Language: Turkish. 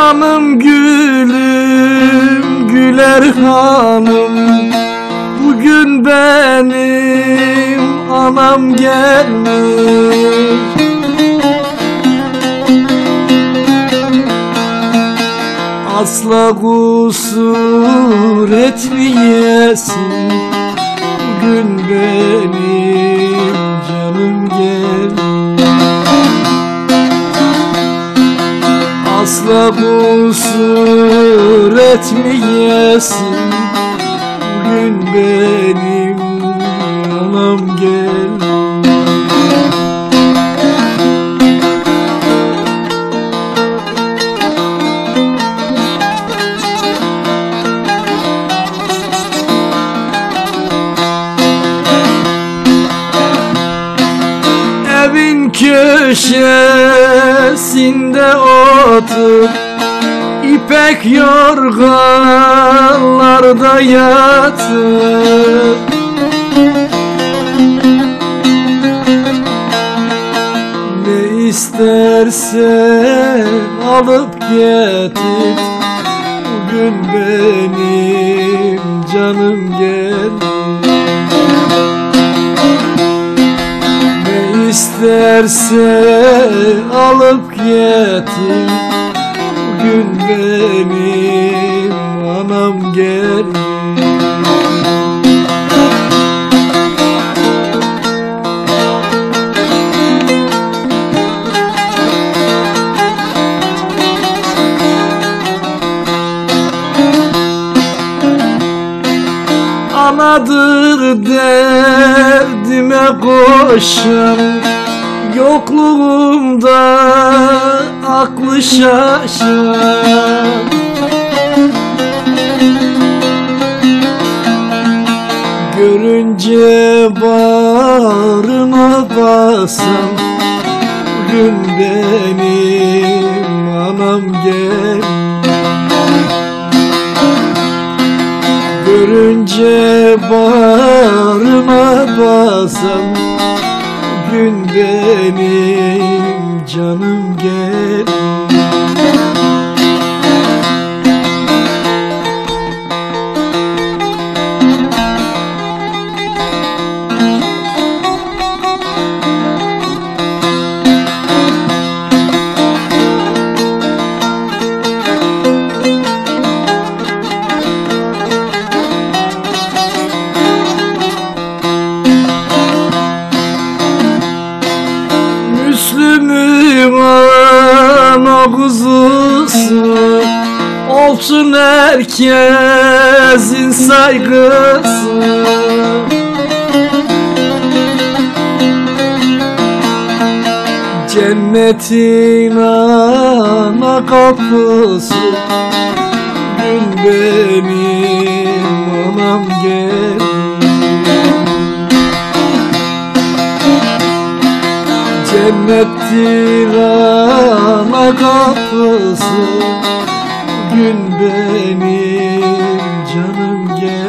Canım gülüm, güler hanım, bugün benim anam gelmiş. Asla kusur etmeyesin, bugün benim canım gelmiş. Asla kusur etmeyesin, bugün benim anam gelmiş. Evin köşesinde otur, İpek yorganlarda yatır. Ne istersen alıp getir, bugün benim canım gelmiş. İstersen alıp getir, bugün benim anam gelmiş. Anadır derdime koşan, yokluğumda aklı şaşan. Görünce bağrıma basan, bugün benim anam gelmiş. Görünce bağrıma basan, bugün benim canım gelmiş. Müslüman kuzusu olsun herkesin saygısı. Cennetin ana kapısı, bugün benim anam gelmiş. Cennettir ana kapısı, bugün benim canım gelmiş.